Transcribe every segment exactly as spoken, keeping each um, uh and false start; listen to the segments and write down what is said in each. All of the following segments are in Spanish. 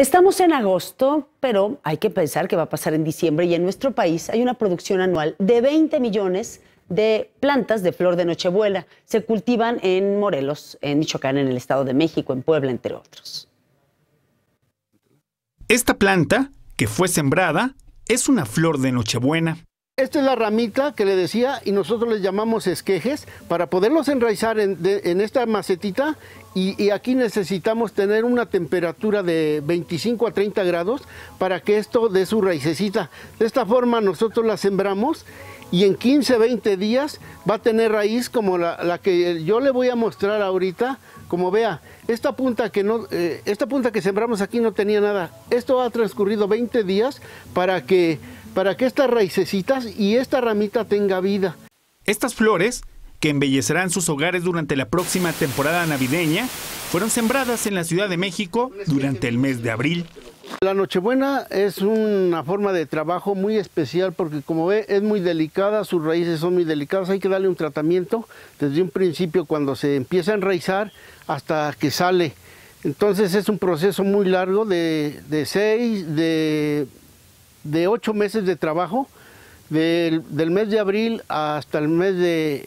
Estamos en agosto, pero hay que pensar qué va a pasar en diciembre y en nuestro país hay una producción anual de veinte millones de plantas de flor de Nochebuena. Se cultivan en Morelos, en Michoacán, en el Estado de México, en Puebla, entre otros. Esta planta, que fue sembrada, es una flor de Nochebuena. Esta es la ramita que le decía y nosotros les llamamos esquejes para poderlos enraizar en, de, en esta macetita y, y aquí necesitamos tener una temperatura de veinticinco a treinta grados para que esto dé su raicecita. De esta forma nosotros la sembramos y en quince, veinte días va a tener raíz como la, la que yo le voy a mostrar ahorita. Como vea, esta punta, que no, eh, esta punta que sembramos aquí no tenía nada. Esto ha transcurrido veinte días para que... para que estas raicecitas y esta ramita tenga vida. Estas flores, que embellecerán sus hogares durante la próxima temporada navideña, fueron sembradas en la Ciudad de México durante el mes de abril. La Nochebuena es una forma de trabajo muy especial porque, como ve, es muy delicada, sus raíces son muy delicadas, hay que darle un tratamiento desde un principio cuando se empieza a enraizar hasta que sale. Entonces es un proceso muy largo de, de seis, de... de ocho meses de trabajo, del, del mes de abril hasta el mes de,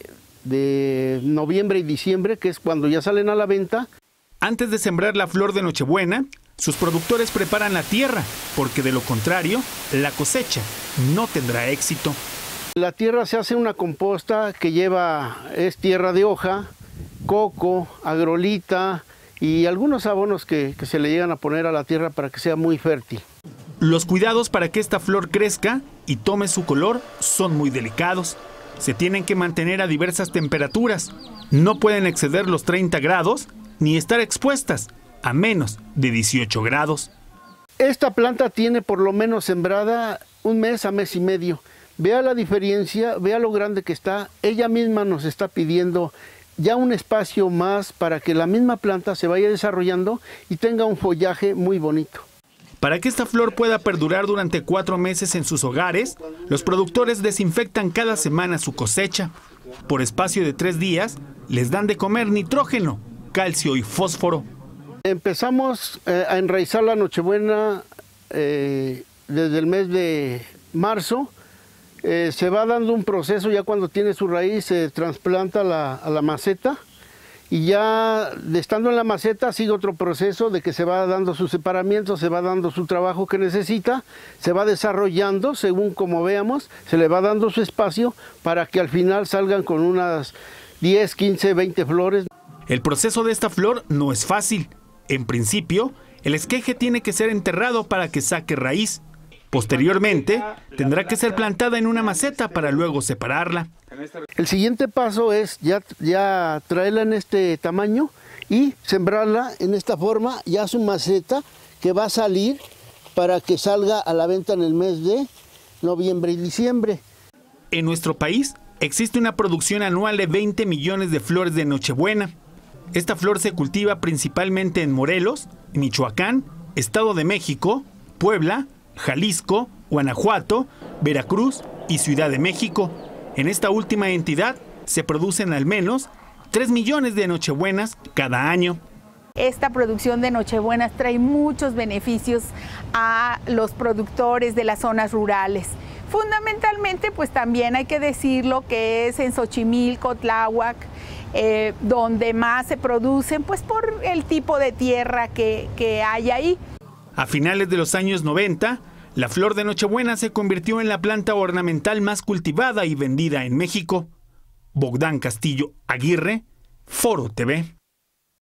de noviembre y diciembre, que es cuando ya salen a la venta. Antes de sembrar la flor de Nochebuena, sus productores preparan la tierra, porque de lo contrario, la cosecha no tendrá éxito. La tierra se hace una composta que lleva, es tierra de hoja, coco, agrolita y algunos abonos que, que se le llegan a poner a la tierra para que sea muy fértil. Los cuidados para que esta flor crezca y tome su color son muy delicados. Se tienen que mantener a diversas temperaturas. No pueden exceder los treinta grados ni estar expuestas a menos de dieciocho grados. Esta planta tiene por lo menos sembrada un mes a mes y medio. Vea la diferencia, vea lo grande que está. Ella misma nos está pidiendo ya un espacio más para que la misma planta se vaya desarrollando y tenga un follaje muy bonito. Para que esta flor pueda perdurar durante cuatro meses en sus hogares, los productores desinfectan cada semana su cosecha. Por espacio de tres días, les dan de comer nitrógeno, calcio y fósforo. Empezamos eh, a enraizar la Nochebuena eh, desde el mes de marzo. Eh, se va dando un proceso, ya cuando tiene su raíz se trasplanta la, a la maceta. Y ya estando en la maceta sigue otro proceso de que se va dando su separamiento, se va dando su trabajo que necesita, se va desarrollando según como veamos, se le va dando su espacio para que al final salgan con unas diez, quince, veinte flores. El proceso de esta flor no es fácil. En principio, el esqueje tiene que ser enterrado para que saque raíz. Posteriormente, tendrá que ser plantada en una maceta para luego separarla. El siguiente paso es ya, ya traerla en este tamaño y sembrarla en esta forma, ya su maceta que va a salir para que salga a la venta en el mes de noviembre y diciembre. En nuestro país existe una producción anual de veinte millones de flores de Nochebuena. Esta flor se cultiva principalmente en Morelos, Michoacán, Estado de México, Puebla, Jalisco, Guanajuato, Veracruz y Ciudad de México. En esta última entidad se producen al menos tres millones de Nochebuenas cada año. Esta producción de Nochebuenas trae muchos beneficios a los productores de las zonas rurales. Fundamentalmente, pues también hay que decirlo que es en Xochimilco, Tláhuac, eh, donde más se producen, pues por el tipo de tierra que, que hay ahí. A finales de los años noventa, la flor de Nochebuena se convirtió en la planta ornamental más cultivada y vendida en México. Bogdán Castillo Aguirre, Foro T V.